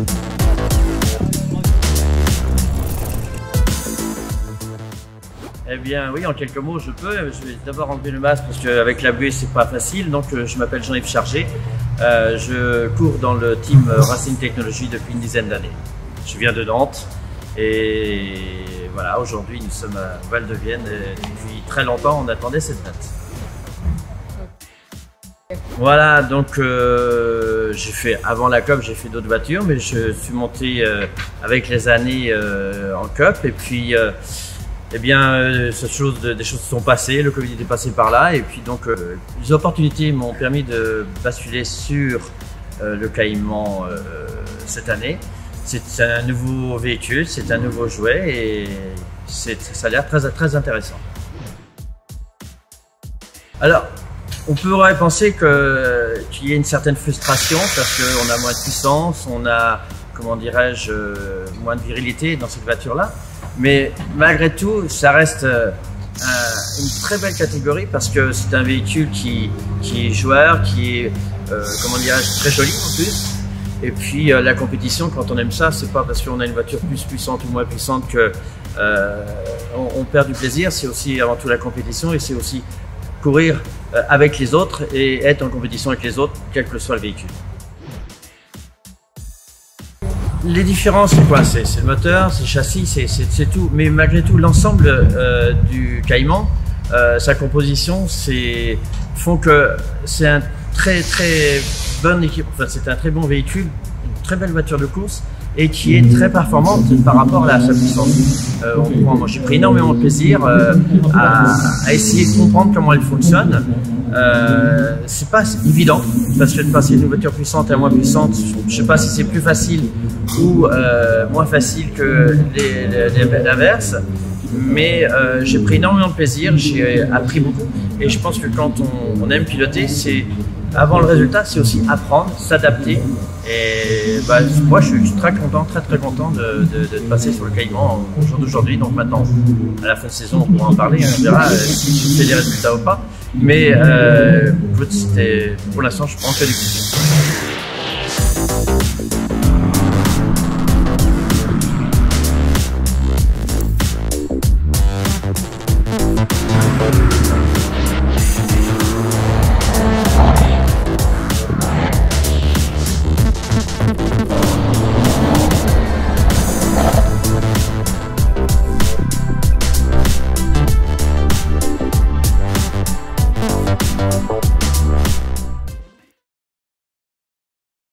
Eh bien oui, en quelques mots je peux. Je vais d'abord enlever le masque parce qu'avec la buée c'est pas facile. Donc je m'appelle Jean-Yves Chargé. Je cours dans le team Racing Technologies depuis une dizaine d'années. Je viens de Nantes et voilà, aujourd'hui nous sommes à Val-de-Vienne et depuis très longtemps on attendait cette date. Voilà, donc j'ai fait, avant la Cup, j'ai fait d'autres voitures, mais je suis monté avec les années en Cup et puis eh bien, des choses sont passées, le Covid est passé par là et puis donc les opportunités m'ont permis de basculer sur le Cayman cette année. C'est un nouveau véhicule, c'est un nouveau jouet et ça a l'air très intéressant. Alors, on pourrait penser qu'il y a une certaine frustration parce qu'on a moins de puissance, on a, comment dirais-je, moins de virilité dans cette voiture-là. Mais malgré tout, ça reste une très belle catégorie parce que c'est un véhicule qui est joueur, qui est, comment dirais-je, très joli en plus. Et puis la compétition, quand on aime ça, c'est pas parce qu'on a une voiture plus puissante ou moins puissante que on perd du plaisir. C'est aussi avant tout la compétition et c'est aussi courir avec les autres et être en compétition avec les autres, quel que soit le véhicule. Les différences, c'est quoi? C'est le moteur, c'est le châssis, c'est tout. Mais malgré tout, l'ensemble du Cayman, sa composition, font que c'est un très bonne équipe. Enfin, c'est un très bon véhicule, une très belle voiture de course et qui est très performante par rapport à sa puissance. Moi, j'ai pris énormément de plaisir à essayer de comprendre comment elle fonctionne. C'est pas évident parce que de passer d'une voiture puissante à moins puissante, je sais pas si c'est plus facile ou moins facile que l'inverse, mais j'ai pris énormément de plaisir, j'ai appris beaucoup et je pense que quand on aime piloter, c'est avant le résultat, c'est aussi apprendre, s'adapter et moi je suis très content de passer sur le Cayman au jour d'aujourd'hui. Donc maintenant, à la fin de saison, on pourra en parler, on verra si je fais des résultats ou pas. Mais pour l'instant, je prends que du plaisir.